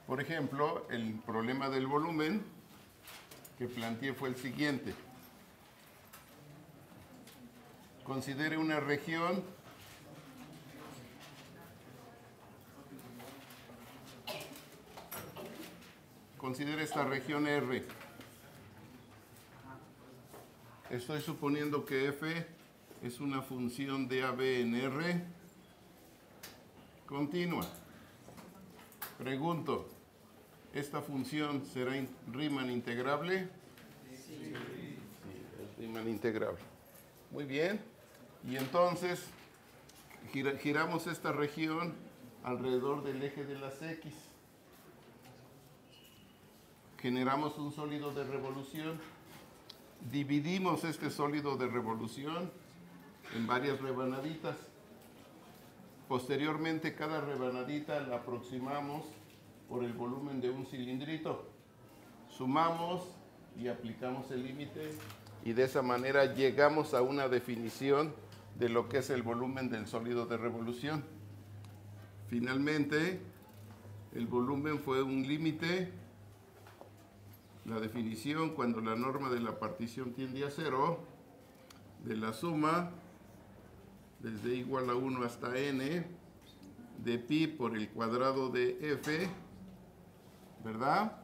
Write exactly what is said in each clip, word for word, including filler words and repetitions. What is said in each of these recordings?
Por ejemplo, el problema del volumen que planteé fue el siguiente. Considere una región considere esta región R. Estoy suponiendo que F es una función de A B en R continua. Pregunto, ¿esta función será in Riemann integrable? Sí. Sí, es Riemann integrable. Muy bien. Y entonces gira, giramos esta región alrededor del eje de las X. Generamos un sólido de revolución. Dividimos este sólido de revolución en varias rebanaditas. Posteriormente, cada rebanadita la aproximamos por el volumen de un cilindrito. Sumamos y aplicamos el límite y de esa manera llegamos a una definición de lo que es el volumen del sólido de revolución. Finalmente, el volumen fue un límite. La definición, cuando la norma de la partición tiende a cero, de la suma desde igual a uno hasta n de pi por el cuadrado de f, ¿verdad?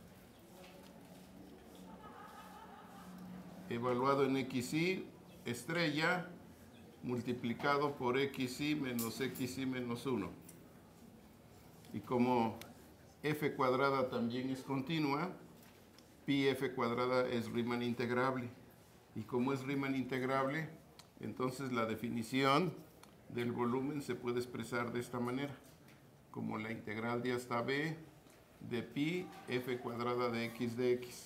Evaluado en xy estrella multiplicado por xy menos xy menos uno. Y como f cuadrada también es continua, pi f cuadrada es Riemann integrable. Y como es Riemann integrable, entonces la definición del volumen se puede expresar de esta manera, como la integral de hasta b de pi f cuadrada de x de x.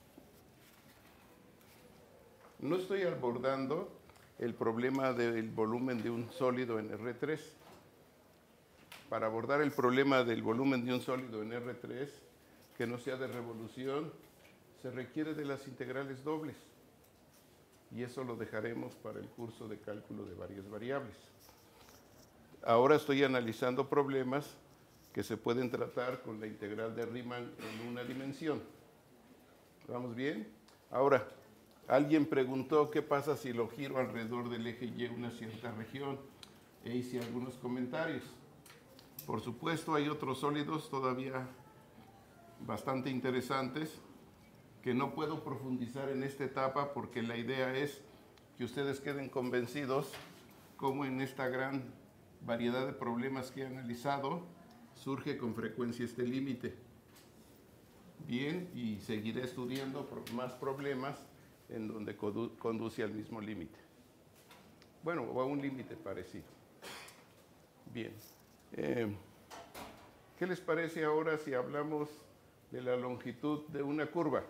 No estoy abordando el problema del volumen de un sólido en R tres. Para abordar el problema del volumen de un sólido en R tres, que no sea de revolución, se requiere de las integrales dobles. Y eso lo dejaremos para el curso de cálculo de varias variables. Ahora estoy analizando problemas que se pueden tratar con la integral de Riemann en una dimensión. ¿Vamos bien? Ahora, alguien preguntó qué pasa si lo giro alrededor del eje Y una cierta región, e hice algunos comentarios. Por supuesto, hay otros sólidos todavía bastante interesantes que no puedo profundizar en esta etapa porque la idea es que ustedes queden convencidos cómo en esta gran variedad de problemas que he analizado surge con frecuencia este límite. Bien, y seguiré estudiando más problemas en donde conduce al mismo límite. Bueno, o a un límite parecido. Bien. Eh, ¿Qué les parece ahora si hablamos de la longitud de una curva?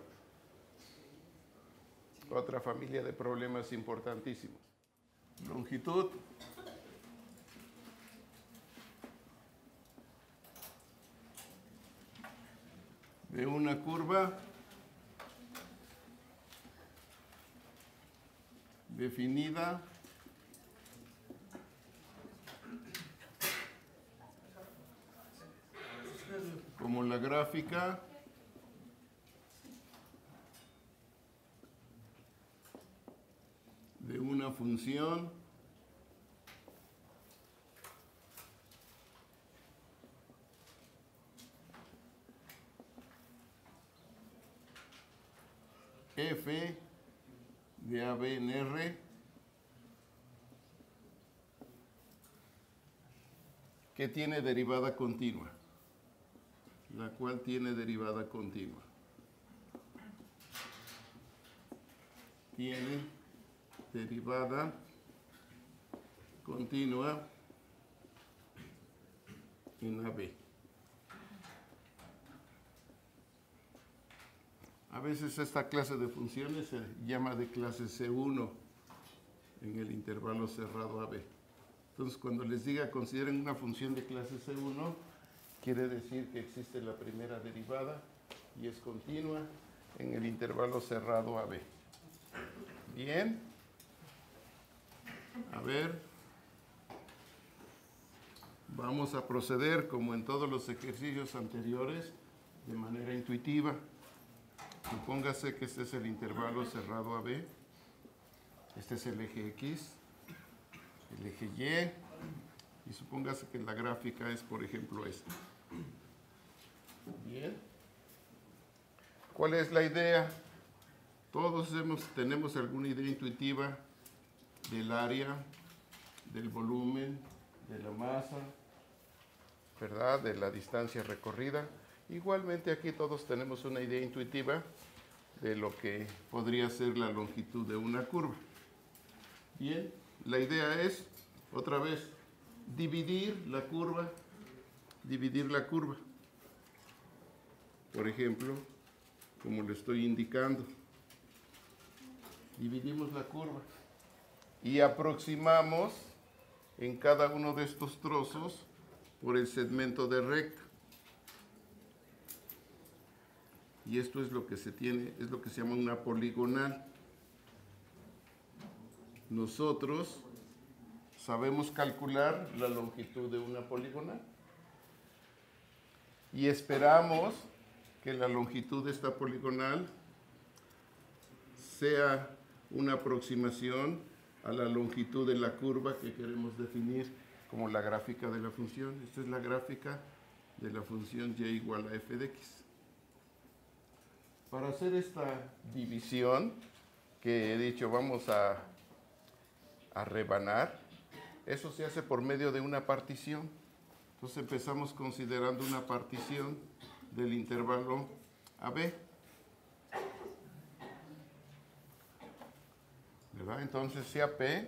Otra familia de problemas importantísimos. Longitud de una curva definida como la gráfica de una función f de A B en R que tiene derivada continua, la cual tiene derivada continua. Tiene derivada continua en A B. A veces esta clase de funciones se llama de clase C uno en el intervalo cerrado A B. Entonces, cuando les diga consideren una función de clase C uno, quiere decir que existe la primera derivada y es continua en el intervalo cerrado A B. Bien. A ver. vamos a proceder como en todos los ejercicios anteriores de manera intuitiva. Supóngase que este es el intervalo cerrado A B, este es el eje X, el eje Y, y supóngase que la gráfica es, por ejemplo, esta. Bien. ¿Cuál es la idea? Todos hemos, tenemos alguna idea intuitiva del área, del volumen, de la masa, ¿verdad? De la distancia recorrida. Igualmente aquí todos tenemos una idea intuitiva de lo que podría ser la longitud de una curva. Bien, la idea es, otra vez, dividir la curva, dividir la curva. Por ejemplo, como le estoy indicando, dividimos la curva y aproximamos en cada uno de estos trozos por el segmento de recta. Y esto es lo que se tiene, es lo que se llama una poligonal. Nosotros sabemos calcular la longitud de una poligonal y esperamos que la longitud de esta poligonal sea una aproximación a la longitud de la curva que queremos definir como la gráfica de la función. Esta es la gráfica de la función y igual a f de x. Para hacer esta división que he dicho vamos a, a rebanar, eso se hace por medio de una partición. Entonces empezamos considerando una partición del intervalo A B. ¿Verdad? Entonces sea P.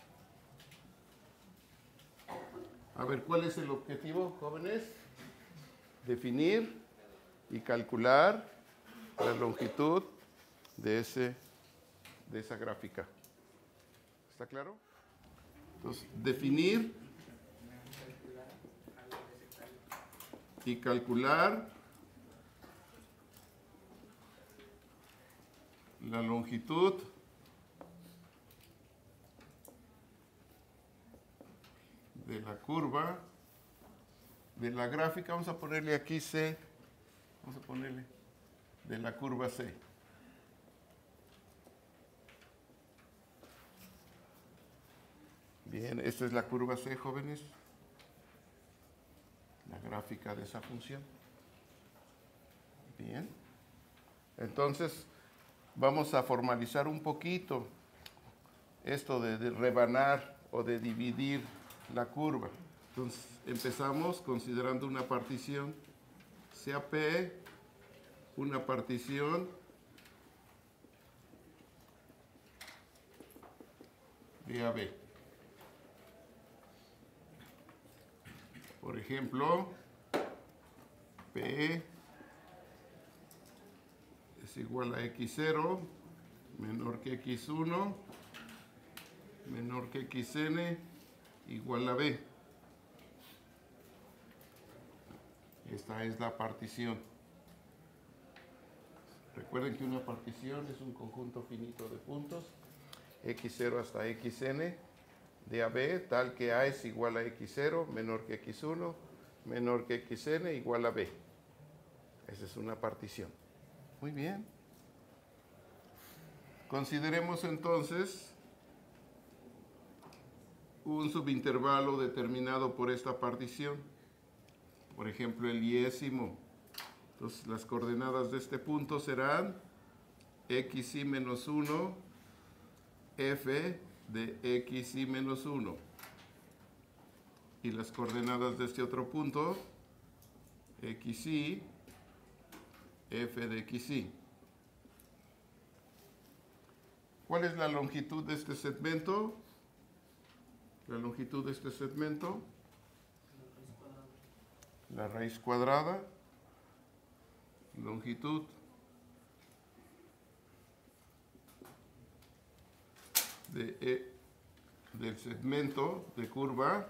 A ver, ¿cuál es el objetivo, jóvenes? Definir y calcular la longitud de, ese, de esa gráfica. ¿Está claro? Entonces, definir y calcular la longitud de la curva, de la gráfica, vamos a ponerle aquí C, vamos a ponerle de la curva C. Bien, esta es la curva C, jóvenes, la gráfica de esa función. Bien, entonces vamos a formalizar un poquito esto de, de rebanar o de dividir la curva. Entonces empezamos considerando una partición, sea P, una partición de A B. Por ejemplo, P es igual a equis cero menor que equis uno menor que xn igual a B. Esta es la partición. Recuerden que una partición es un conjunto finito de puntos, equis cero hasta xn, de A B, tal que A es igual a equis cero, menor que equis uno, menor que xn, igual a B. Esa es una partición. Muy bien. Consideremos entonces un subintervalo determinado por esta partición. Por ejemplo, el yésimo. Entonces, las coordenadas de este punto serán xy menos uno, f de xy menos uno. Y las coordenadas de este otro punto, xy, f de xy. ¿Cuál es la longitud de este segmento? La longitud de este segmento, la raíz cuadrada, longitud de, e, del segmento de curva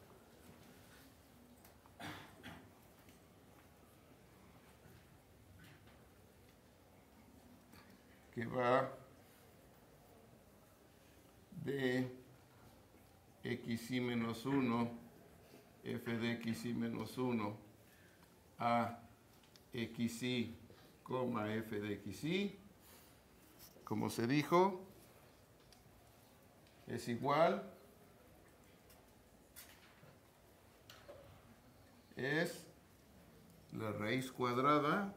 que va de xy menos uno f de xy menos uno a xy, coma f de xy, como se dijo, es igual, es la raíz cuadrada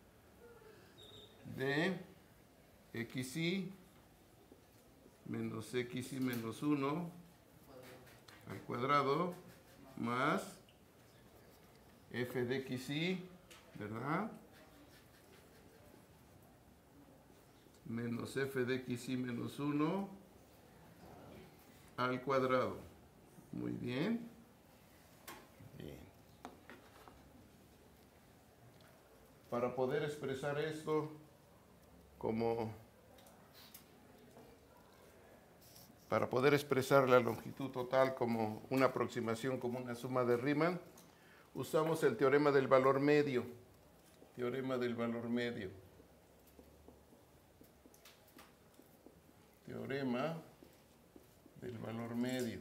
de xy menos xy menos uno al cuadrado más f de xy, ¿verdad? Menos f de xy menos uno al cuadrado. Muy bien. Bien. Para poder expresar esto como para poder expresar la longitud total como una aproximación, como una suma de Riemann, usamos el teorema del valor medio. Teorema del valor medio. Teorema del valor medio.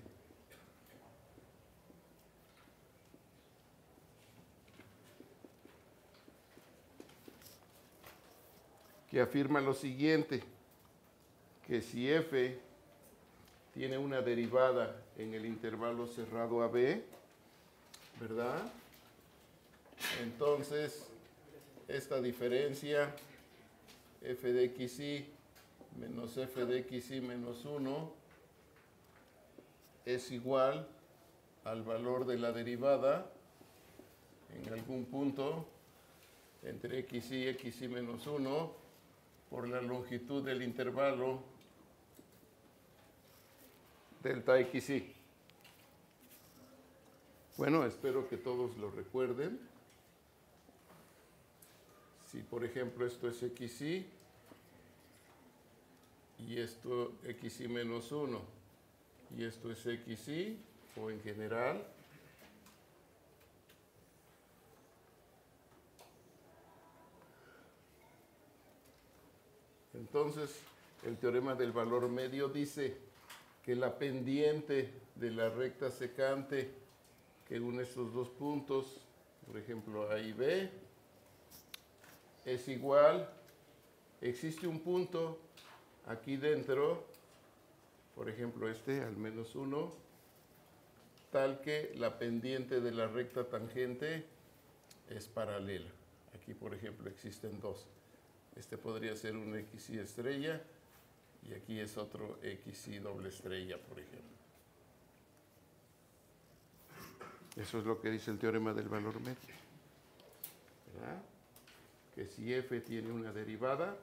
Que afirma lo siguiente, que si f tiene una derivada en el intervalo cerrado a b, ¿verdad? Entonces, esta diferencia f de xy menos f de xy menos uno es igual al valor de la derivada en algún punto entre xy y xy menos uno por la longitud del intervalo delta xy. Bueno, espero que todos lo recuerden. Si por ejemplo esto es xy y esto xy menos uno y esto es xy, o en general, entonces el teorema del valor medio dice que la pendiente de la recta secante que une estos dos puntos, por ejemplo A y B, es igual, existe un punto aquí dentro, por ejemplo este, al menos uno, tal que la pendiente de la recta tangente es paralela. Aquí, por ejemplo, existen dos. Este podría ser un xy estrella y aquí es otro xy doble estrella, por ejemplo. Eso es lo que dice el teorema del valor medio, ¿verdad? Que si f tiene una derivada,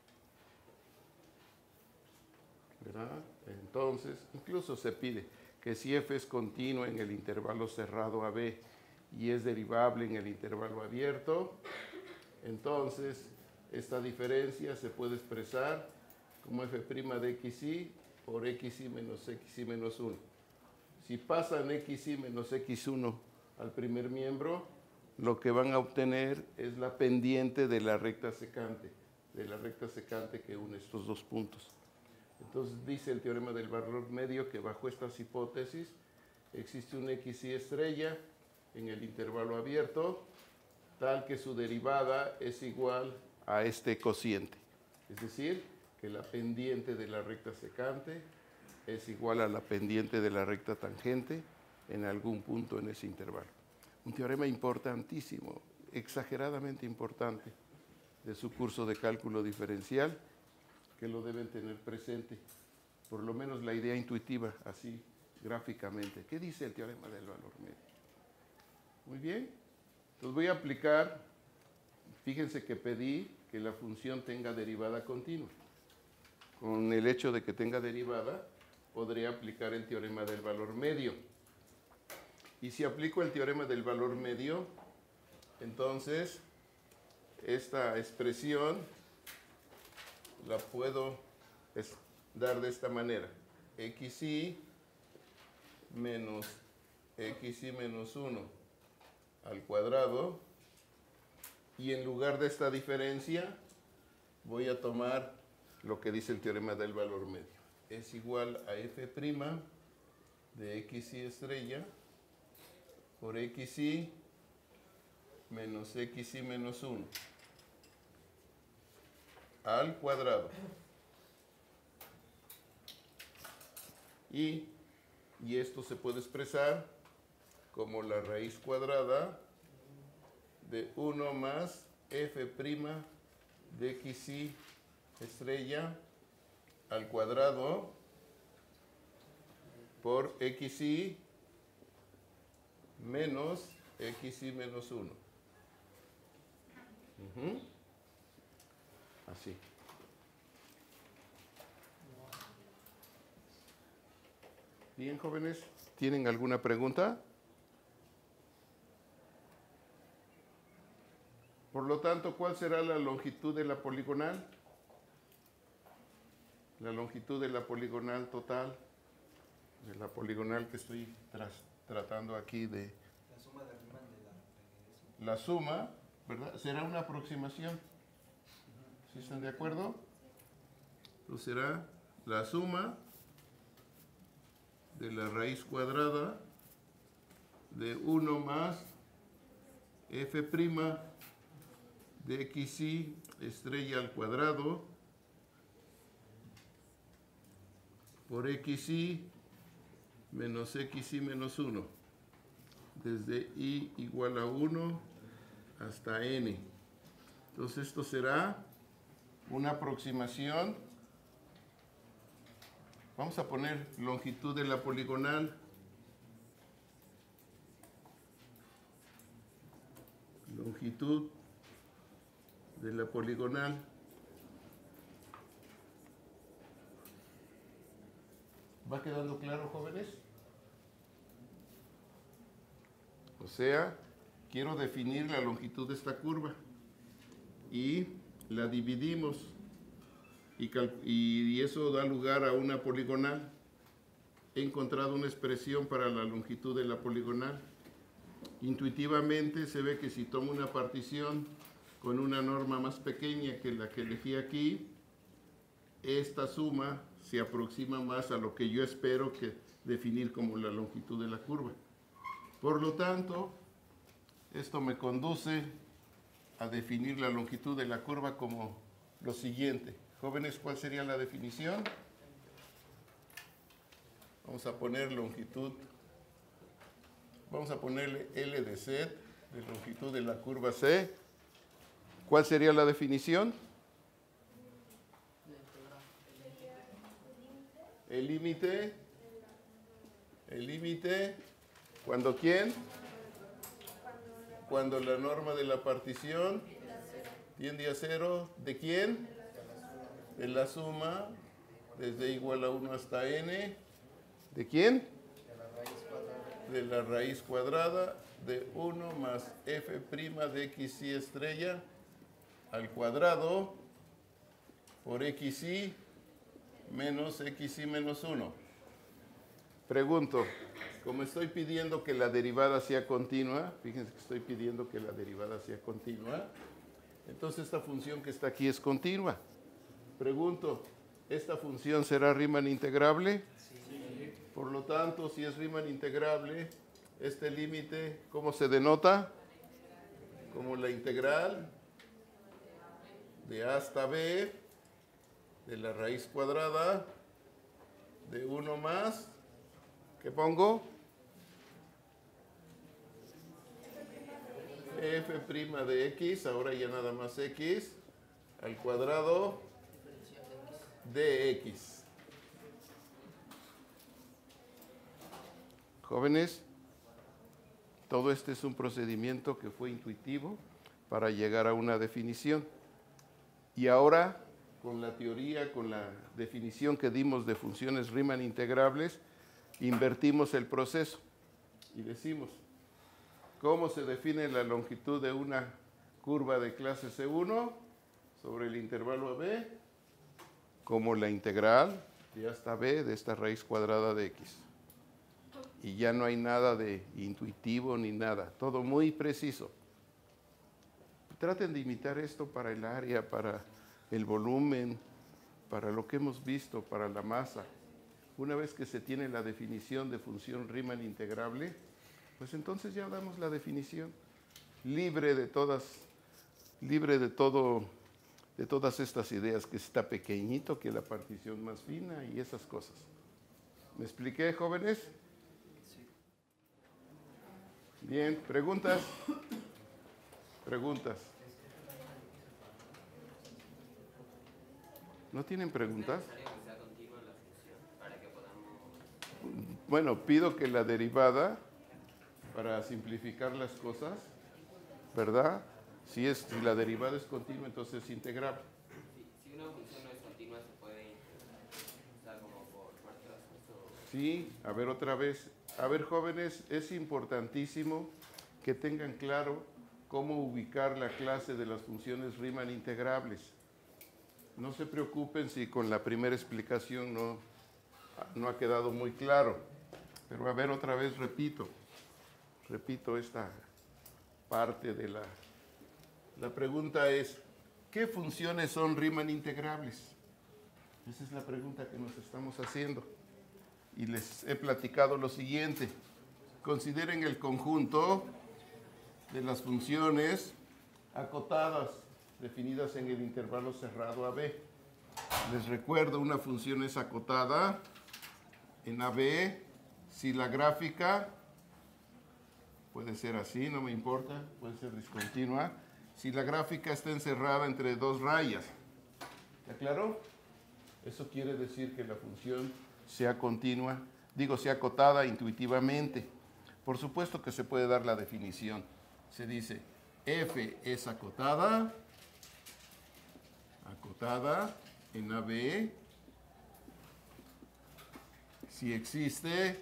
¿verdad? Entonces, incluso se pide que si f es continuo en el intervalo cerrado a b y es derivable en el intervalo abierto, entonces esta diferencia se puede expresar como f' de xy por xy menos xy menos uno. Si pasan xy menos x uno al primer miembro, lo que van a obtener es la pendiente de la recta secante, de la recta secante que une estos dos puntos. Entonces dice el teorema del valor medio que bajo estas hipótesis existe un xy estrella en el intervalo abierto, tal que su derivada es igual a este cociente. Es decir, que la pendiente de la recta secante es igual a la pendiente de la recta tangente en algún punto en ese intervalo. Un teorema importantísimo, exageradamente importante, de su curso de cálculo diferencial, que lo deben tener presente, por lo menos la idea intuitiva, así gráficamente. ¿Qué dice el teorema del valor medio? Muy bien, entonces voy a aplicar, fíjense que pedí que la función tenga derivada continua. Con el hecho de que tenga derivada, podría aplicar el teorema del valor medio. Y si aplico el teorema del valor medio, entonces esta expresión la puedo dar de esta manera. Xy menos xy menos uno al cuadrado. Y en lugar de esta diferencia, voy a tomar lo que dice el teorema del valor medio. Es igual a f' de xy estrella por xy menos xy menos uno al cuadrado. Y, y esto se puede expresar como la raíz cuadrada de uno más f' de xy estrella al cuadrado por xy menos xy menos uno. Uh-huh. Así. Bien, jóvenes, ¿tienen alguna pregunta? Por lo tanto, ¿cuál será la longitud de la poligonal? La longitud de la poligonal total, de la poligonal que estoy tras, tratando aquí de... La suma de Riemann de la regresión. La suma, ¿verdad? Será una aproximación. ¿Sí están de acuerdo? Entonces será la suma de la raíz cuadrada de uno más f' de xy estrella al cuadrado por xy menos xy menos uno, desde i igual a uno hasta n. Entonces esto será una aproximación. Vamos a poner longitud de la poligonal. Longitud de la poligonal. ¿Va quedando claro, jóvenes? O sea, quiero definir la longitud de esta curva y la dividimos y, y eso da lugar a una poligonal. He encontrado una expresión para la longitud de la poligonal. Intuitivamente se ve que si tomo una partición con una norma más pequeña que la que elegí aquí, esta suma se aproxima más a lo que yo espero que definir como la longitud de la curva. Por lo tanto, esto me conduce a definir la longitud de la curva como lo siguiente. Jóvenes, ¿cuál sería la definición? Vamos a poner longitud, vamos a ponerle L de Z, de longitud de la curva C. ¿Cuál sería la definición? El límite, el límite, ¿cuándo quién? Cuando la norma de la partición tiende a cero, ¿de quién? De la suma, desde igual a uno hasta n. ¿De quién? De la raíz cuadrada de uno más f' de xy estrella al cuadrado por xy menos xy menos uno. Pregunto, como estoy pidiendo que la derivada sea continua, fíjense que estoy pidiendo que la derivada sea continua, entonces esta función que está aquí es continua. Pregunto, ¿esta función será Riemann integrable? Sí. Por lo tanto, si es Riemann integrable, este límite, ¿cómo se denota? Como la integral de a hasta b de la raíz cuadrada de uno más, ¿qué pongo? F' de x, ahora ya nada más x, al cuadrado de x. Jóvenes, todo este es un procedimiento que fue intuitivo para llegar a una definición. Y ahora, con la teoría, con la definición que dimos de funciones Riemann integrables, invertimos el proceso y decimos, ¿cómo se define la longitud de una curva de clase C uno sobre el intervalo a b? Como la integral de hasta b de esta raíz cuadrada de x. Y ya no hay nada de intuitivo ni nada, todo muy preciso. Traten de imitar esto para el área, para el volumen, para lo que hemos visto, para la masa. Una vez que se tiene la definición de función Riemann integrable, Pues entonces ya damos la definición, libre de todas, libre de todo, de todas estas ideas, que está pequeñito, que la partición más fina y esas cosas. ¿Me expliqué, jóvenes? Sí. Bien, ¿preguntas? Preguntas. ¿No tienen preguntas? ¿Es necesario que sea continua la función para que podamos...? Bueno, pido que la derivada, para simplificar las cosas, ¿verdad? Si, es, si la derivada es continua, entonces es integrable. Si, si una función no es continua, se puede integrar, o sea, como por trazos o... Sí, a ver otra vez. A ver, jóvenes, es importantísimo que tengan claro cómo ubicar la clase de las funciones Riemann integrables. No se preocupen si con la primera explicación no, no ha quedado muy claro. Pero a ver, otra vez repito. Repito esta parte de la... La pregunta es, ¿qué funciones son Riemann integrables? Esa es la pregunta que nos estamos haciendo. Y les he platicado lo siguiente. Consideren el conjunto de las funciones acotadas definidas en el intervalo cerrado A B. Les recuerdo, una función es acotada en A B si la gráfica, puede ser así, no me importa, puede ser discontinua, si la gráfica está encerrada entre dos rayas. ¿Está claro? Eso quiere decir que la función sea continua, digo, sea acotada intuitivamente. Por supuesto que se puede dar la definición. Se dice, f es acotada, acotada en A B, si existe,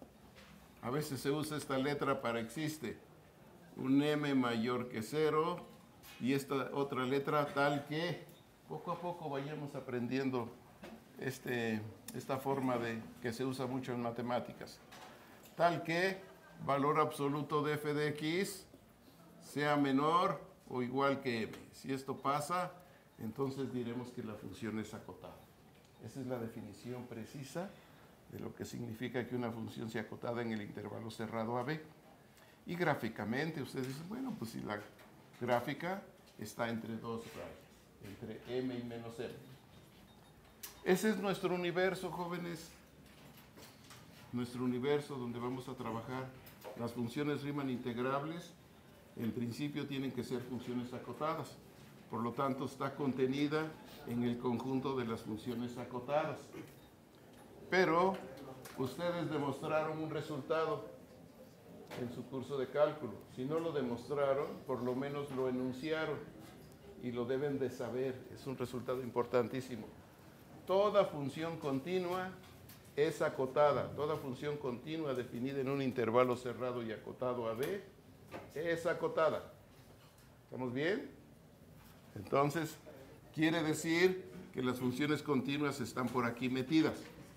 a veces se usa esta letra para existe, un m mayor que cero, y esta otra letra tal que, poco a poco vayamos aprendiendo este, esta forma de, que se usa mucho en matemáticas, tal que valor absoluto de f de x sea menor o igual que m. Si esto pasa, entonces diremos que la función es acotada. Esa es la definición precisa de lo que significa que una función sea acotada en el intervalo cerrado A B. Y gráficamente, ustedes dicen, bueno, pues si la gráfica está entre dos rayas, entre m y menos m. Ese es nuestro universo, jóvenes. Nuestro universo donde vamos a trabajar. Las funciones Riemann integrables, en principio tienen que ser funciones acotadas. Por lo tanto, está contenida en el conjunto de las funciones acotadas. Pero ustedes demostraron un resultado en su curso de cálculo. Si no lo demostraron, por lo menos lo enunciaron y lo deben de saber. Es un resultado importantísimo. Toda función continua es acotada. Toda función continua definida en un intervalo cerrado y acotado A B es acotada. ¿Estamos bien? Entonces, quiere decir que las funciones continuas están por aquí metidas.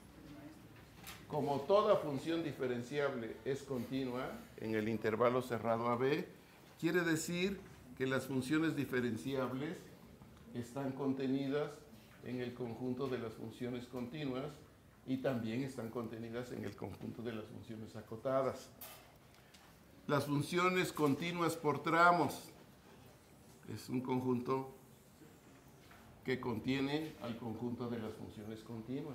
Como toda función diferenciable es continua en el intervalo cerrado A B, quiere decir que las funciones diferenciables están contenidas en el conjunto de las funciones continuas y también están contenidas en el conjunto de las funciones acotadas. Las funciones continuas por tramos es un conjunto que contiene al conjunto de las funciones continuas.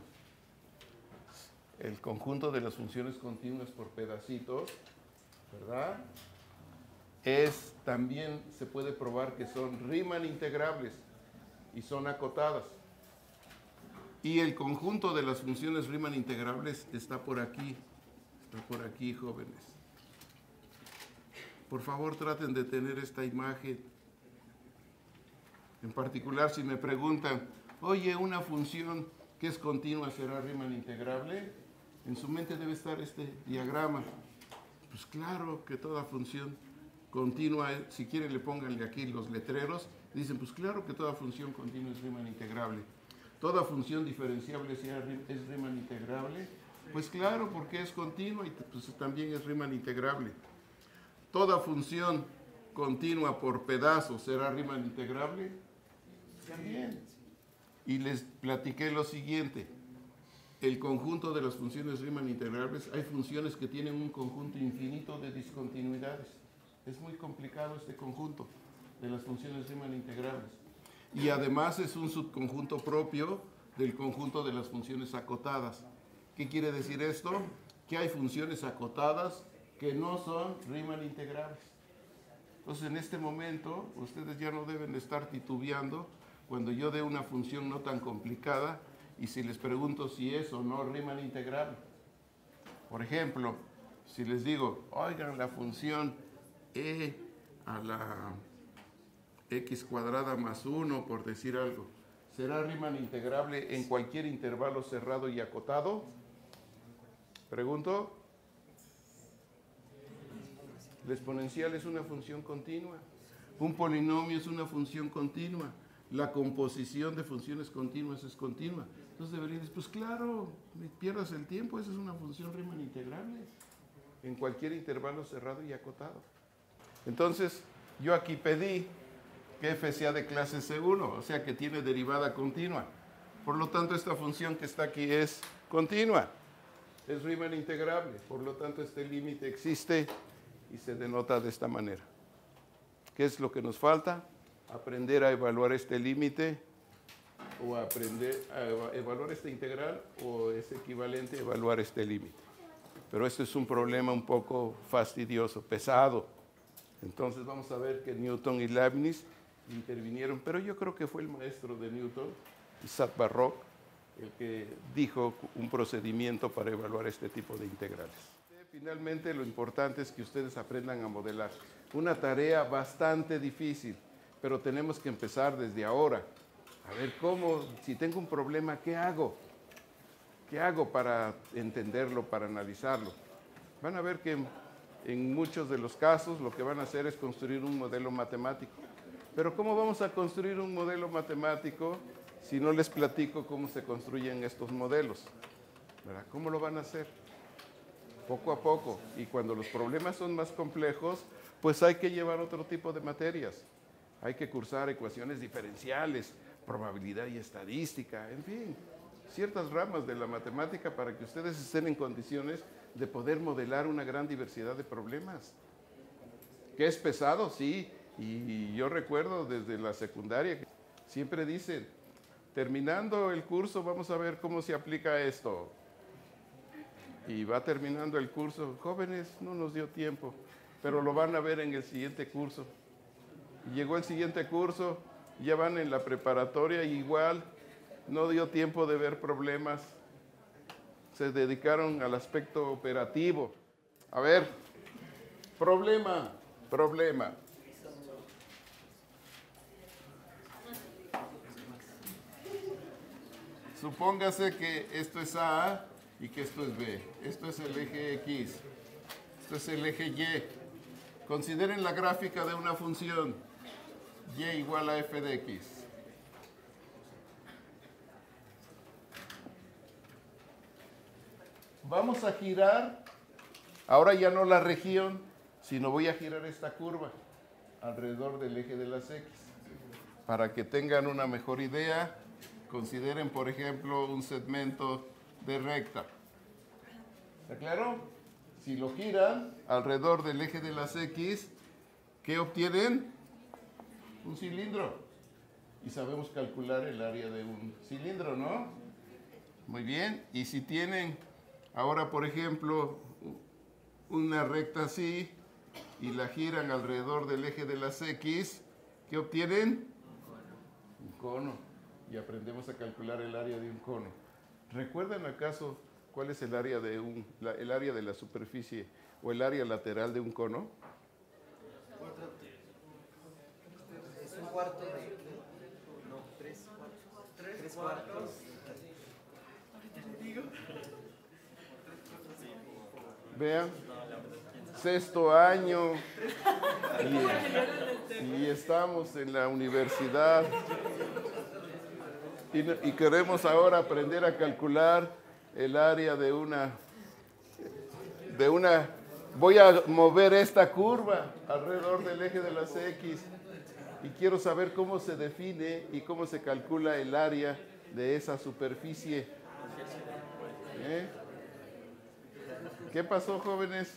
El conjunto de las funciones continuas por pedacitos, ¿verdad? Es, también se puede probar que son Riemann integrables y son acotadas. Y el conjunto de las funciones Riemann integrables está por aquí, está por aquí, jóvenes. Por favor, traten de tener esta imagen. En particular, si me preguntan, oye, una función que es continua, ¿será Riemann integrable? En su mente debe estar este diagrama. Pues claro que toda función continua, si quieren le pónganle aquí los letreros, dicen, pues claro que toda función continua es Riemann integrable. ¿Toda función diferenciable es Riemann integrable? Pues claro, porque es continua y pues también es Riemann integrable. ¿Toda función continua por pedazos será Riemann integrable? También. Y les platiqué lo siguiente. el conjunto de las funciones Riemann integrables, hay funciones que tienen un conjunto infinito de discontinuidades. Es muy complicado este conjunto de las funciones Riemann integrables. Y además es un subconjunto propio del conjunto de las funciones acotadas. ¿Qué quiere decir esto? Que hay funciones acotadas que no son Riemann integrables. Entonces, en este momento, ustedes ya no deben estar titubeando cuando yo dé una función no tan complicada y si les pregunto si es o no Riemann integrable. Por ejemplo, si les digo, oigan, la función e a la x cuadrada más uno, por decir algo, ¿será Riemann integrable en cualquier intervalo cerrado y acotado? Pregunto. La exponencial es una función continua. Un polinomio es una función continua. La composición de funciones continuas es continua. Entonces deberían decir, pues claro, me pierdas el tiempo, esa es una función Riemann integrable en cualquier intervalo cerrado y acotado. Entonces, yo aquí pedí que f sea de clase C uno, o sea que tiene derivada continua. Por lo tanto, esta función que está aquí es continua. Es Riemann integrable. Por lo tanto, este límite existe y se denota de esta manera. ¿Qué es lo que nos falta? Aprender a evaluar este límite o aprender a evaluar esta integral o es equivalente a evaluar este límite. Pero esto es un problema un poco fastidioso, pesado. Entonces vamos a ver que Newton y Leibniz intervinieron, pero yo creo que fue el maestro de Newton, Isaac Barroc, el que dijo un procedimiento para evaluar este tipo de integrales. Finalmente, lo importante es que ustedes aprendan a modelar. Una tarea bastante difícil, pero tenemos que empezar desde ahora. A ver cómo, si tengo un problema, ¿qué hago? ¿Qué hago para entenderlo, para analizarlo? Van a ver que en, en muchos de los casos lo que van a hacer es construir un modelo matemático. Pero ¿cómo vamos a construir un modelo matemático si no les platico cómo se construyen estos modelos? ¿Verdad? ¿Cómo lo van a hacer? Poco a poco. Y cuando los problemas son más complejos, pues hay que llevar otro tipo de materias. Hay que cursar ecuaciones diferenciales, probabilidad y estadística, en fin, ciertas ramas de la matemática para que ustedes estén en condiciones de poder modelar una gran diversidad de problemas. ¿Que es pesado? Sí. Y yo recuerdo desde la secundaria que siempre dicen, terminando el curso vamos a ver cómo se aplica esto. Y va terminando el curso. Jóvenes, no nos dio tiempo, pero lo van a ver en el siguiente curso. Y llegó el siguiente curso, ya van en la preparatoria y igual no dio tiempo de ver problemas. Se dedicaron al aspecto operativo. A ver, problema, problema. Supóngase que esto es A y que esto es B. Esto es el eje X. Esto es el eje Y. Consideren la gráfica de una función y igual a f de x. Vamos a girar, ahora ya no la región, sino voy a girar esta curva alrededor del eje de las x. Para que tengan una mejor idea, consideren, por ejemplo, un segmento de recta. ¿Está claro? Si lo giran alrededor del eje de las x, ¿qué obtienen? Un cilindro. Y sabemos calcular el área de un cilindro, ¿no? Muy bien. Y si tienen ahora, por ejemplo, una recta así y la giran alrededor del eje de las x, ¿qué obtienen? Un cono. Y aprendemos a calcular el área de un cono. ¿Recuerdan acaso cuál es el área de un, la, el área de la superficie o el área lateral de un cono? Es un cuarto de qué? No, tres cuartos. Tres cuartos. Ahorita le digo. Vean, sexto año y, y estamos en la universidad y, y queremos ahora aprender a calcular el área de una, de una, voy a mover esta curva alrededor del eje de las X y quiero saber cómo se define y cómo se calcula el área de esa superficie. ¿Eh? ¿Qué pasó, jóvenes?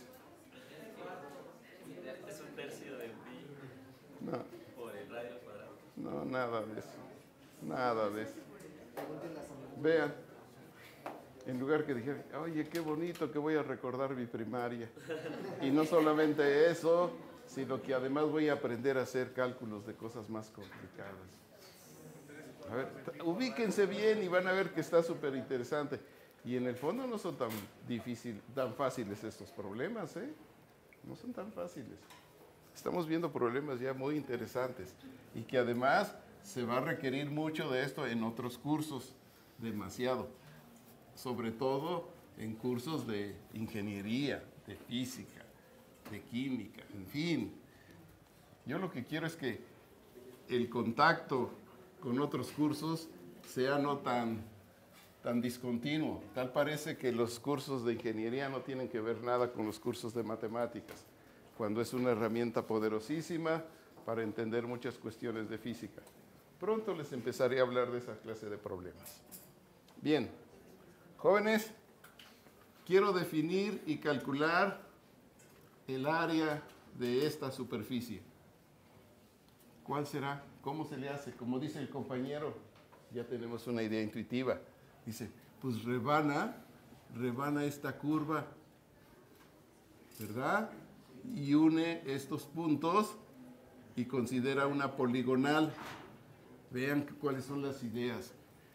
Es un tercio de pi No, por el radio al cuadrado. no, nada de eso. Nada de eso. Vean, en lugar que dijeran, oye, qué bonito que voy a recordar mi primaria. Y no solamente eso, sino que además voy a aprender a hacer cálculos de cosas más complicadas. A ver, ubíquense bien y van a ver que está súper interesante. Y en el fondo no son tan difíciles, tan fáciles estos problemas, ¿eh? No son tan fáciles. Estamos viendo problemas ya muy interesantes y que además se va a requerir mucho de esto en otros cursos, demasiado. Sobre todo en cursos de ingeniería, de física, de química, en fin. Yo lo que quiero es que el contacto con otros cursos sea no tan, tan discontinuo. Tal parece que los cursos de ingeniería no tienen que ver nada con los cursos de matemáticas, cuando es una herramienta poderosísima para entender muchas cuestiones de física. Pronto les empezaré a hablar de esa clase de problemas. Bien, jóvenes, quiero definir y calcular el área de esta superficie. ¿Cuál será? ¿Cómo se le hace? Como dice el compañero, ya tenemos una idea intuitiva. Dice, pues rebana, rebana esta curva, ¿verdad? Y une estos puntos y considera una poligonal. Vean cuáles son las ideas.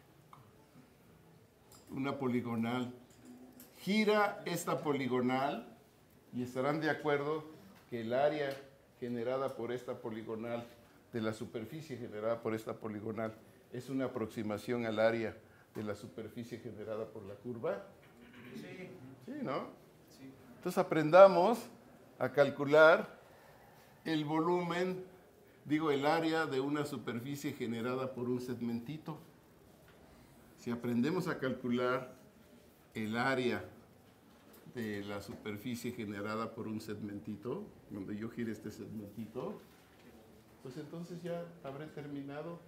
Una poligonal. Gira esta poligonal y estarán de acuerdo que el área generada por esta poligonal, de la superficie generada por esta poligonal, es una aproximación al área de la superficie generada por la curva. Sí. Sí, ¿no? Sí. Entonces aprendamos a calcular el volumen, digo, el área de una superficie generada por un segmentito. Si aprendemos a calcular el área de la superficie generada por un segmentito, donde yo gire este segmentito, pues entonces ya habré terminado.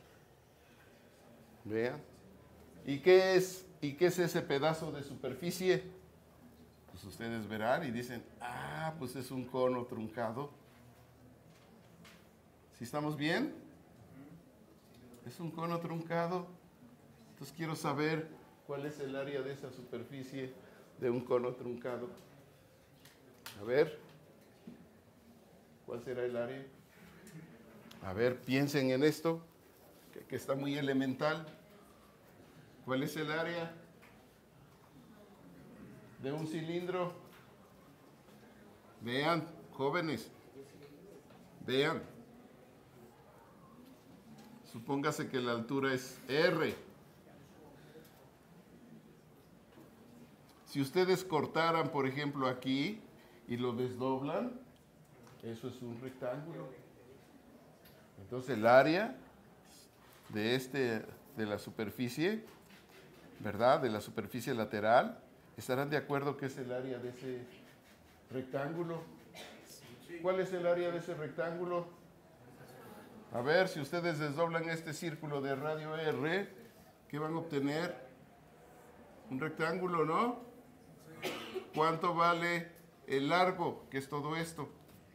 Vean. ¿Y qué es, y qué es ese pedazo de superficie? Pues ustedes verán y dicen, ah, pues es un cono truncado. ¿Sí estamos bien? Es un cono truncado. Entonces quiero saber cuál es el área de esa superficie de un cono truncado. A ver, ¿cuál será el área? A ver, piensen en esto, que, que está muy elemental. ¿Cuál es el área de un cilindro? Vean, jóvenes, vean. Supóngase que la altura es R. Si ustedes cortaran, por ejemplo, aquí y lo desdoblan, eso es un rectángulo. Entonces el área de, este, de la superficie, ¿verdad? De la superficie lateral, ¿estarán de acuerdo que es el área de ese rectángulo? ¿Cuál es el área de ese rectángulo? A ver, si ustedes desdoblan este círculo de radio R, ¿qué van a obtener? Un rectángulo, ¿no? ¿Cuánto vale el largo, que es todo esto?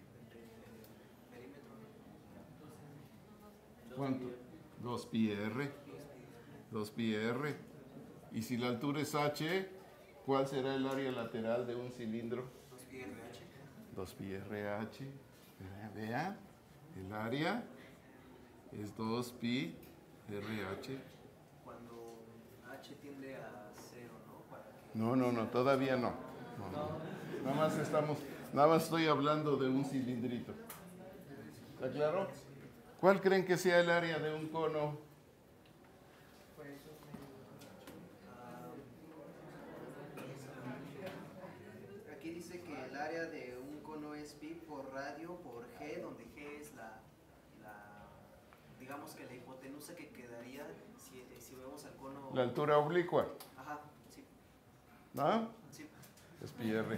¿Cuánto? dos pi r. dos pi r. Y si la altura es h, ¿cuál será el área lateral de un cilindro? dos pi r h. Vean, el área es dos pi r h. Cuando h tiende a cero, ¿no? Para que... No, no, no, todavía no. No, no. Nada más estamos, nada más estoy hablando de un cilindrito. ¿Está claro? ¿Cuál creen que sea el área de un cono? Aquí dice que el área de un cono es pi por radio por g, donde g es la, la digamos que la hipotenusa que quedaría si, si vemos al cono... La altura oblicua. Ajá, sí. ¿No? Sí. Es pi r.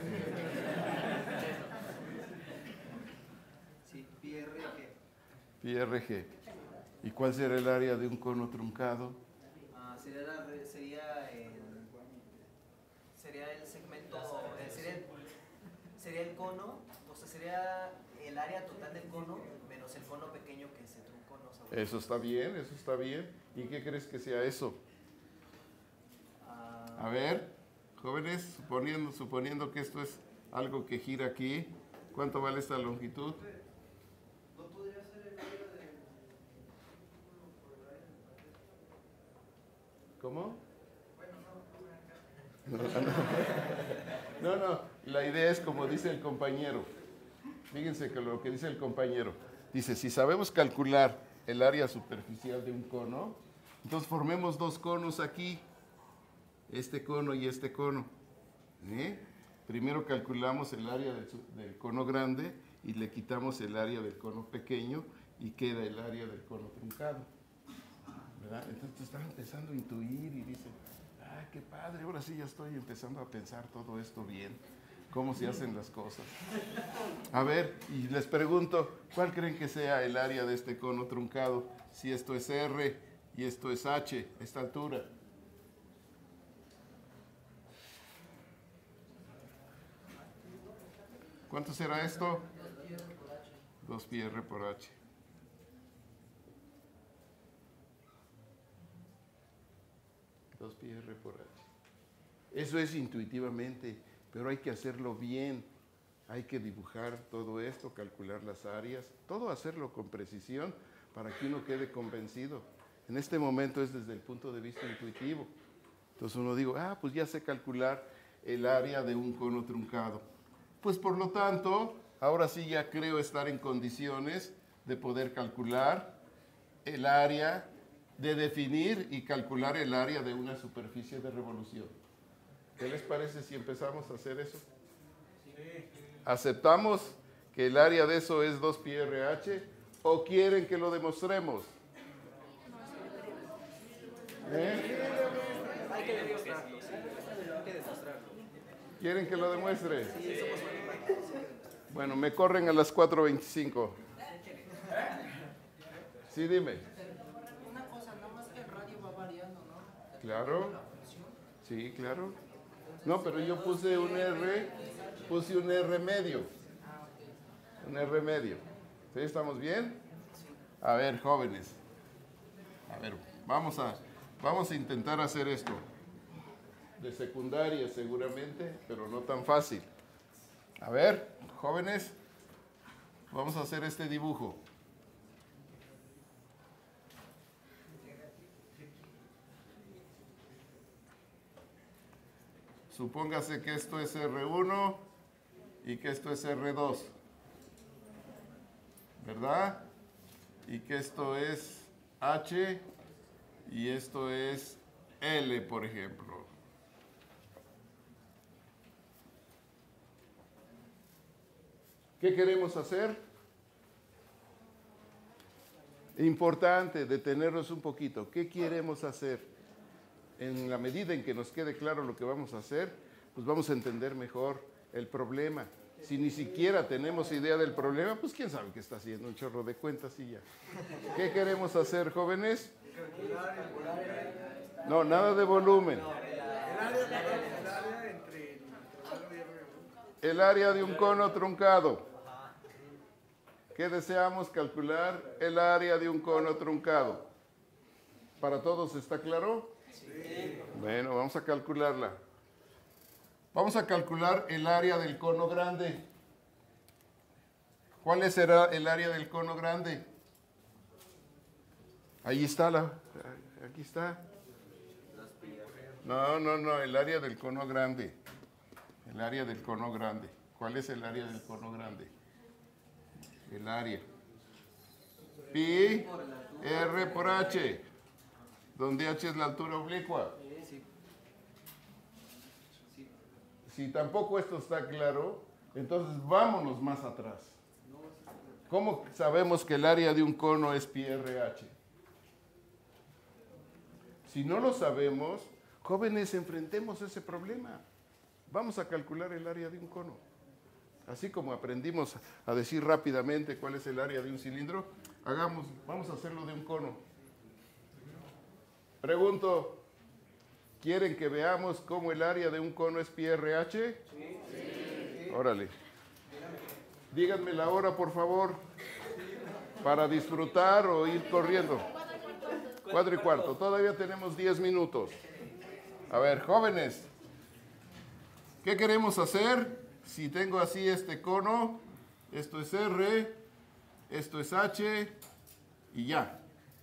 Sí, pi r g. Pi r g. ¿Y cuál será el área de un cono truncado? Ah, sería, la, sería, el, sería el segmento, eh, sería, el, sería el cono, o sea, sería el área total del cono menos el cono pequeño que se truncó, ¿no? Sobre Eso está bien, eso está bien. ¿Y qué crees que sea eso? Ah, A ver, jóvenes, suponiendo, suponiendo que esto es algo que gira aquí, ¿cuánto vale esta longitud? ¿No podría ser el área de... ¿Cómo? No, no, no, la idea es como dice el compañero. Fíjense que lo que dice el compañero. Dice, si sabemos calcular el área superficial de un cono, entonces formemos dos conos aquí, este cono y este cono. ¿Eh? Primero calculamos el área del, del cono grande y le quitamos el área del cono pequeño y queda el área del cono truncado. ¿Verdad? Entonces estaba empezando a intuir y dice, ah, qué padre, ahora sí ya estoy empezando a pensar todo esto bien, cómo se hacen las cosas. A ver, y les pregunto, ¿cuál creen que sea el área de este cono truncado? Si esto es R y esto es H, a esta altura. ¿Cuánto será esto? dos pi R por H. dos pi R por H. Eso es intuitivamente, pero hay que hacerlo bien. Hay que dibujar todo esto, calcular las áreas, todo hacerlo con precisión para que uno quede convencido. En este momento es desde el punto de vista intuitivo. Entonces uno digo, ah, pues ya sé calcular el área de un cono truncado. Pues por lo tanto, ahora sí ya creo estar en condiciones de poder calcular el área, de definir y calcular el área de una superficie de revolución. ¿Qué les parece si empezamos a hacer eso? ¿Aceptamos que el área de eso es dos pi R H o quieren que lo demostremos? ¿Eh? hay que demostrarlo, sí, hay que demostrarlo. ¿Quieren que lo demuestre? Sí, somos muy prácticos. Bueno, me corren a las cuatro veinticinco. Sí, dime. Una cosa, nada más que el radio va variando, ¿no? Claro. Sí, claro. No, pero yo puse un R, puse un R medio. Un R medio. ¿Sí? ¿Estamos bien? A ver, jóvenes. A ver, vamos a, vamos a intentar hacer esto. De secundaria seguramente, pero no tan fácil. A ver, jóvenes, vamos a hacer este dibujo. Supóngase que esto es R uno y que esto es R dos, ¿verdad? Y que esto es H y esto es L, por ejemplo. ¿Qué queremos hacer? Importante detenernos un poquito. ¿Qué queremos hacer? En la medida en que nos quede claro lo que vamos a hacer, pues vamos a entender mejor el problema. Si ni siquiera tenemos idea del problema, pues quién sabe qué está haciendo, un chorro de cuentas y ya. ¿Qué queremos hacer, jóvenes? No, nada de volumen. El área de un cono truncado. ¿Qué deseamos calcular? El área de un cono truncado. ¿Para todos está claro? Sí. Bueno, vamos a calcularla. Vamos a calcular el área del cono grande. ¿Cuál será el área del cono grande? Ahí está la, aquí está. No, no, no, el área del cono grande. El área del cono grande. ¿Cuál es el área del cono grande? El área. Pi R por H, donde H es la altura oblicua. Si tampoco esto está claro, entonces vámonos más atrás. ¿Cómo sabemos que el área de un cono es pi R H? Si no lo sabemos, jóvenes, enfrentemos ese problema. Vamos a calcular el área de un cono. Así como aprendimos a decir rápidamente cuál es el área de un cilindro, hagamos, vamos a hacerlo de un cono. Pregunto, ¿Quieren que veamos cómo el área de un cono es pi R H? Sí. Órale. Díganme la hora, por favor, para disfrutar o ir corriendo. Cuatro y cuarto. Todavía tenemos diez minutos. A ver, jóvenes, ¿qué queremos hacer? Si tengo así este cono, esto es R, esto es H y ya.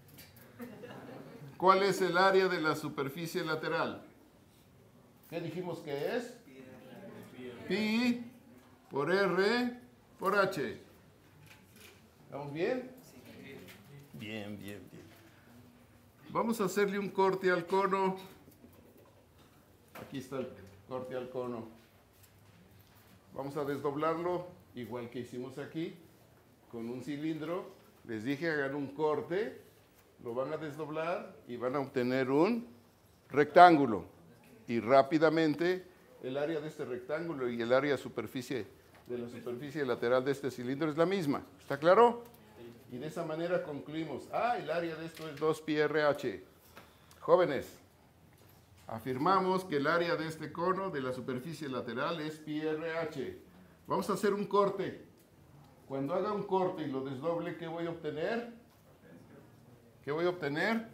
¿Cuál es el área de la superficie lateral? ¿Qué dijimos que es? Pi por R por H. ¿Estamos bien? Bien, bien, bien. Vamos a hacerle un corte al cono. Aquí está el corte al cono. Vamos a desdoblarlo igual que hicimos aquí con un cilindro. Les dije hagan un corte, lo van a desdoblar y van a obtener un rectángulo. Y rápidamente el área de este rectángulo y el área superficie de la superficie lateral de este cilindro es la misma. ¿Está claro? Y de esa manera concluimos. Ah, el área de esto es dos pi R H. Jóvenes, afirmamos que el área de este cono de la superficie lateral es pi R H. Vamos a hacer un corte. Cuando haga un corte y lo desdoble, ¿qué voy a obtener? ¿Qué voy a obtener?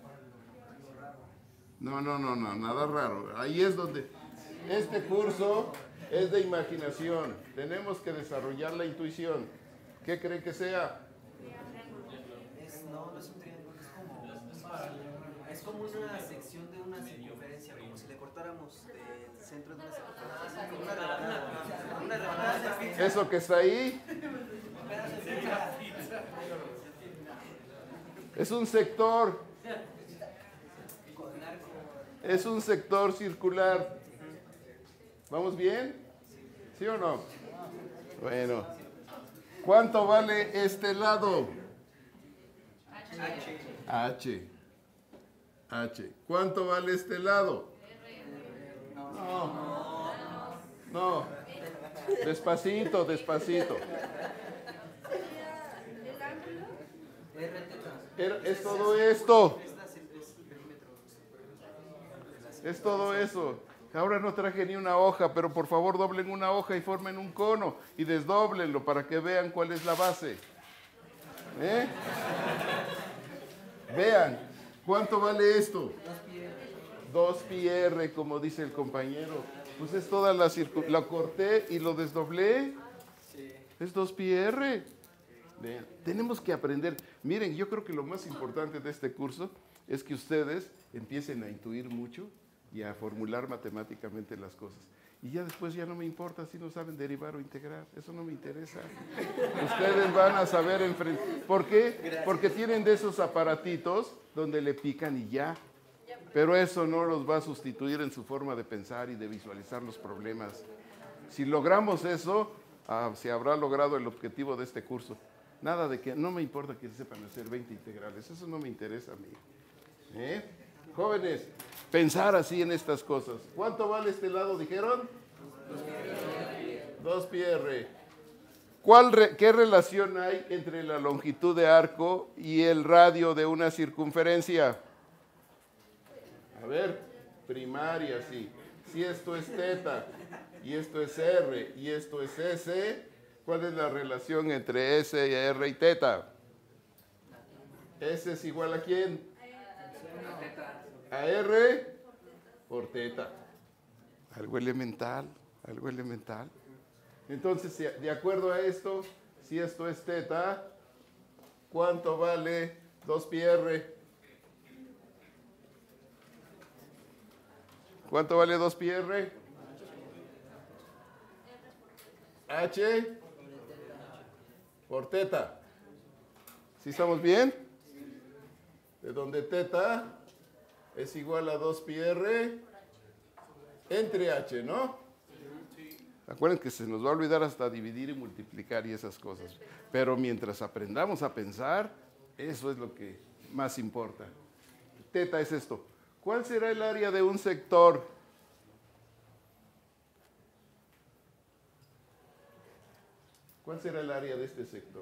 No, no, no, no, nada raro. Ahí es donde este curso es de imaginación. Tenemos que desarrollar la intuición. ¿Qué creen que sea? Es, no, no es un triángulo, es como, es como una sección de una circunferencia, como si le cortáramos del centro de una circunferencia. Una rebanada. Una rebanada de pizza. Eso que está ahí es un sector. Es un sector circular. ¿Vamos bien? ¿Sí o no? Bueno. ¿Cuánto vale este lado? H. H. ¿Cuánto vale este lado? No. No. Despacito, despacito. Es todo esto. Es todo eso. Ahora no traje ni una hoja, pero por favor doblen una hoja y formen un cono y desdóblenlo para que vean cuál es la base. ¿Eh? Vean, ¿cuánto vale esto? dos pi R, como dice el compañero. Pues es toda la circunferencia. La corté y lo desdoblé. Es dos pi R. Vean, tenemos que aprender. Miren, yo creo que lo más importante de este curso es que ustedes empiecen a intuir mucho y a formular matemáticamente las cosas. Y ya después ya no me importa si no saben derivar o integrar. Eso no me interesa. Ustedes van a saber enfrentar. ¿Por qué? Porque tienen de esos aparatitos donde le pican y ya. Pero eso no los va a sustituir en su forma de pensar y de visualizar los problemas. Si logramos eso, ah, se habrá logrado el objetivo de este curso. Nada de que, no me importa que sepan hacer veinte integrales. Eso no me interesa a mí. ¿Eh? Jóvenes, pensar así en estas cosas. ¿Cuánto vale este lado, dijeron? dos pi R. ¿Cuál re, ¿Qué relación hay entre la longitud de arco y el radio de una circunferencia? A ver, primaria, sí. Si esto es teta y esto es R y esto es S, ¿cuál es la relación entre S, R y teta? S es igual a ¿quién? A R por teta. Algo elemental, algo elemental. Entonces, de acuerdo a esto, si esto es teta, ¿cuánto vale dos pi R? ¿Cuánto vale dos pi R? H por teta. ¿Sí estamos bien? De donde teta es igual a dos pi R entre H, ¿no? Acuérdense que se nos va a olvidar hasta dividir y multiplicar y esas cosas. Pero mientras aprendamos a pensar, eso es lo que más importa. Teta es esto. ¿Cuál será el área de un sector? ¿Cuál será el área de este sector?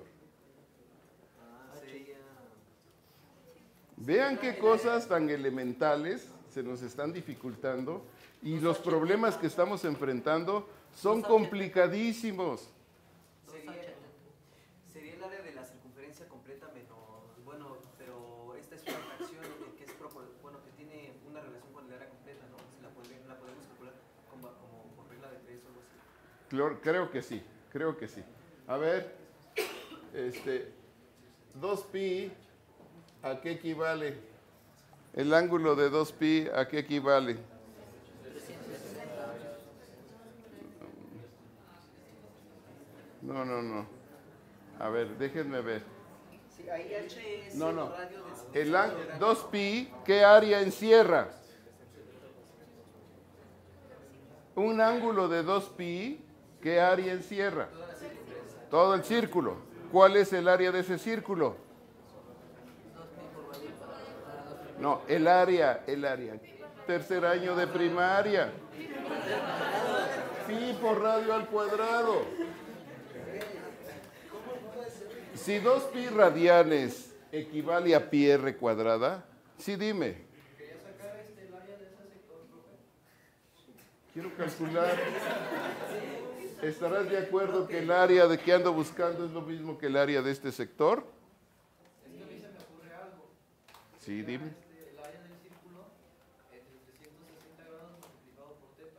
Vean qué cosas tan elementales se nos están dificultando y los problemas que estamos enfrentando son complicadísimos. Sería, sería el área de la circunferencia completa menos, bueno, pero esta es una fracción que es propor, bueno, que tiene una relación con el área completa, ¿no? Si la, podemos, la podemos calcular como, como por regla de tres o algo así. Creo, creo que sí, creo que sí. A ver, este, dos pi, ¿a qué equivale? El ángulo de dos pi, ¿a qué equivale? No, no, no. A ver, déjenme ver. Sí, ahí H es No, el no. radio de... El án- dos pi, ¿qué área encierra? Un ángulo de dos pi, ¿qué área encierra? Todo el círculo. ¿Cuál es el área de ese círculo? No, el área, el área. Tercer año de primaria. Pi por radio al cuadrado. Si dos pi radianes equivale a pi r cuadrada, sí, dime. Quiero calcular. ¿Estarás de acuerdo que el área de que ando buscando es lo mismo que el área de este sector? Es que a mí se me ocurre algo. Sí, dime. Este, el área del círculo entre trescientos sesenta grados multiplicado por teta.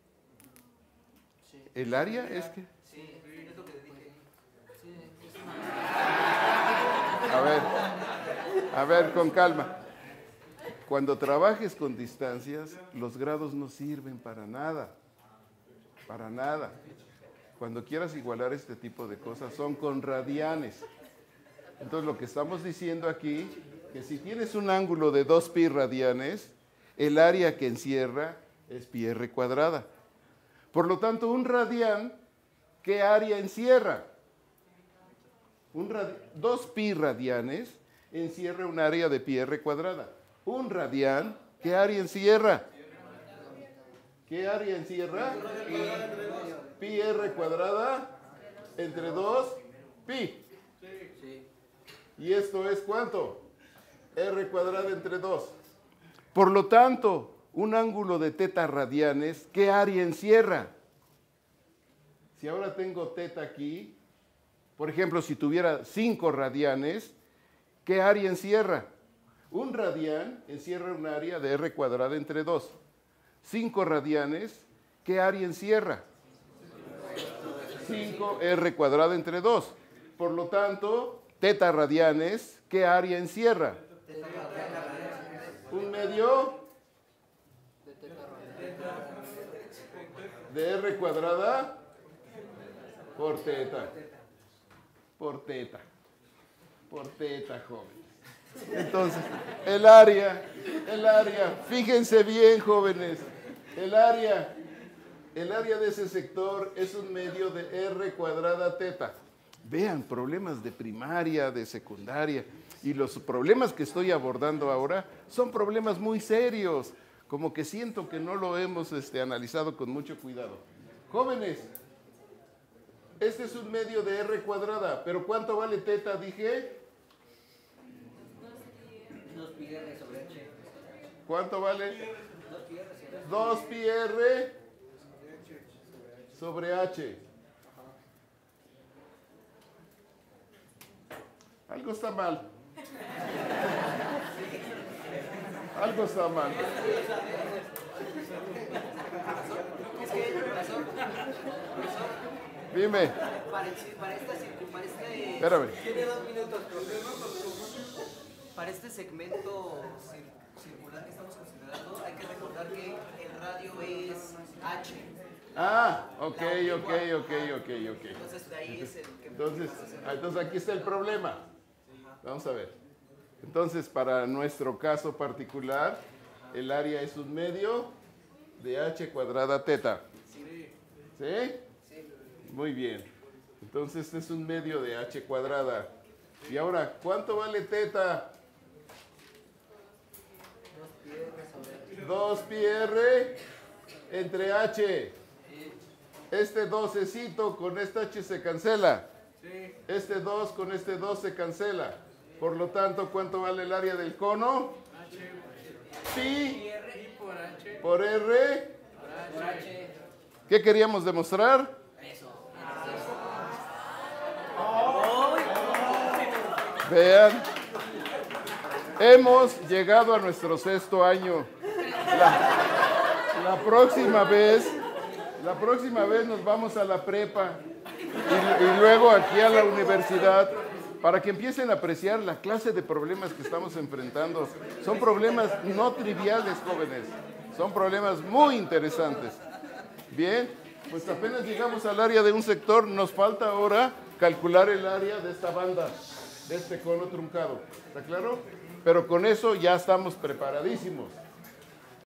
Sí, ¿El área es que? sí, es lo que le dije. Sí, es una... A ver, a ver, con calma. Cuando trabajes con distancias, los grados no sirven para nada. Para nada. Cuando quieras igualar este tipo de cosas, son con radianes. Entonces, lo que estamos diciendo aquí, que si tienes un ángulo de dos pi radianes, el área que encierra es pi r cuadrada. Por lo tanto, un radián, ¿qué área encierra? Un radi- dos pi radianes encierra un área de pi r cuadrada. Un radián, ¿qué área encierra? ¿Qué área encierra? Pi r cuadrada entre dos pi. ¿Y esto es cuánto? R cuadrada entre dos. Por lo tanto, un ángulo de teta radianes, ¿qué área encierra? Si ahora tengo teta aquí, por ejemplo, si tuviera cinco radianes, ¿qué área encierra? Un radián encierra un área de r cuadrada entre dos. cinco radianes, ¿qué área encierra? cinco r cuadrada entre dos. Por lo tanto, teta radianes, ¿qué área encierra? Un medio de r cuadrada por teta. Por teta. Por teta, jóvenes. Entonces, el área, el área, fíjense bien, jóvenes, el área, el área de ese sector es un medio de r cuadrada teta. Vean, problemas de primaria, de secundaria, y los problemas que estoy abordando ahora son problemas muy serios, como que siento que no lo hemos este, analizado con mucho cuidado. Jóvenes, este es un medio de r cuadrada, pero ¿cuánto vale teta? Dije... ¿Cuánto vale? dos pi r sobre h. Algo está mal. Algo está mal. Dime. Para, para, esta, para este... Espérame. Tiene dos minutos. Para este segmento cir- circular que estamos considerando, hay que recordar que el radio es H. Ah, ok, ok, ok, ok, ok. Entonces, de ahí es el que... Entonces, entonces aquí está el problema. Vamos a ver. Entonces, para nuestro caso particular, el área es un medio de h cuadrada teta. Sí. ¿Sí? Muy bien. Entonces, este es un medio de h cuadrada. Y ahora, ¿cuánto vale teta? dos pi r entre h. Este docecito con esta h se cancela. Este dos con este dos se cancela. Por lo tanto, ¿cuánto vale el área del cono? pi Pi por H. por R. Por H. ¿Qué queríamos demostrar? Vean, hemos llegado a nuestro sexto año. La, la próxima vez, la próxima vez nos vamos a la prepa y, y luego aquí a la universidad para que empiecen a apreciar la clase de problemas que estamos enfrentando. Son problemas no triviales, jóvenes. Son problemas muy interesantes. Bien, pues apenas llegamos al área de un sector, nos falta ahora calcular el área de esta banda, de este cono truncado. ¿Está claro? Pero con eso ya estamos preparadísimos.